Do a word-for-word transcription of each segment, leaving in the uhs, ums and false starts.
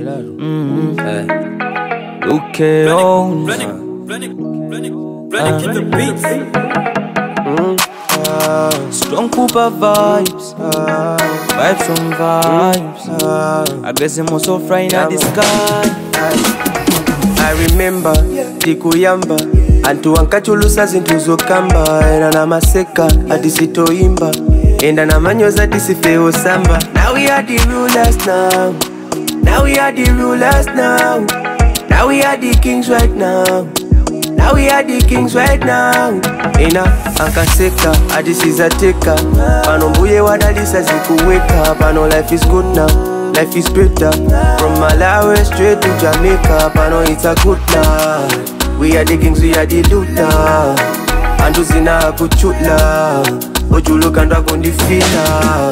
Mm-hmm. Hey. Lil Kellz. Run it, run it, run it, run it, keep the beats. Mm. Uh, strong Cooper vibes, uh, vibes on vibes. Uh, I guess I'm also flying at the sky. I remember tikuyamba antu ankachulusa zinthu zokamba ena na maseka atisitoimba enda na manyoza tisifeo samba. Now we are the rulers now. Now we are the rulers now. Now we are the kings right now. Now we are the kings right now. Ina ankaseka atisizateka pano mbuye wadalisa zikuweka pano life is good now. Life is better. From Malawi straight to Jamaica, pano it's a good life. We are the kings, we are the looter. Andu zina kuchula ojulu kanda kundifina.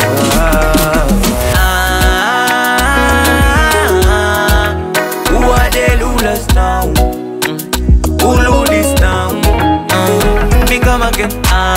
Who are the rulers now? Who rule this now? Me come again.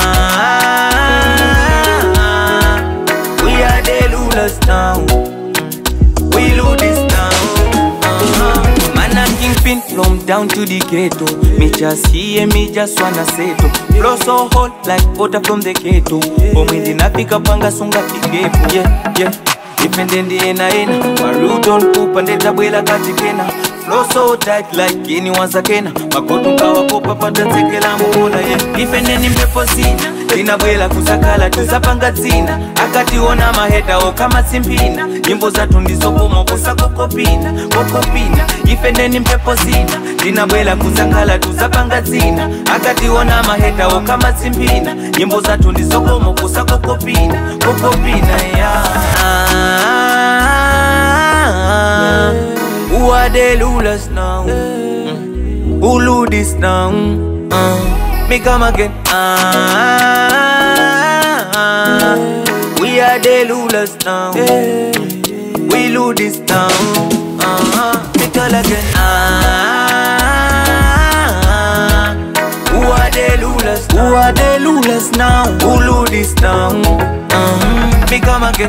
We are the rulers now. We lose this now. uh-huh. Man, I'm kingpin from down to the ghetto. Me just here, me just wanna settle. Flow so hot like water from the ghetto. Omwindi napika panga sunga pigepo. Yeah, yeah. Dependent ena ena. Maru don't poop and deta bwela katikena. Flow so tight like anyone's a kena. Makotu kawa popa pata tekela mbola. Yeah. Dependent impepo sina. Tina bwela kusakala tuzapanga zina. Akati ona maheta o kama simpina. Nyimbo za tundisopo mokosa kokopina. Kokopina ifendeni mpepo zina. Tina bwela kusakala tuzapanga zina. Akati ona maheta o kama simpina. Nyimbo za tundisopo mokosa kokopina. Kokopina yeah. Who are the rulers now? Mm. Who rule this now? Uh. Me come again. Ah, we are the rulers now. We rule this now. Uh-huh. Me call again. Ah, who are the rulers? Who are the rulers now? Who rule this now? Uh-huh. Me come again.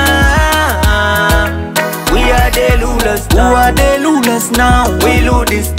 Ah, we are the rulers. Who are the rulers now? We rule this